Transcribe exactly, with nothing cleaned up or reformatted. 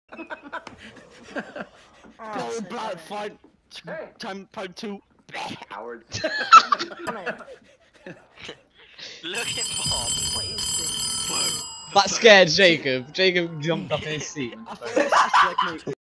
Go blood fight. Hey. Time part two. Howard. Look at Bob. That scared Jacob. Jacob jumped up in his seat. I thought it was just like me.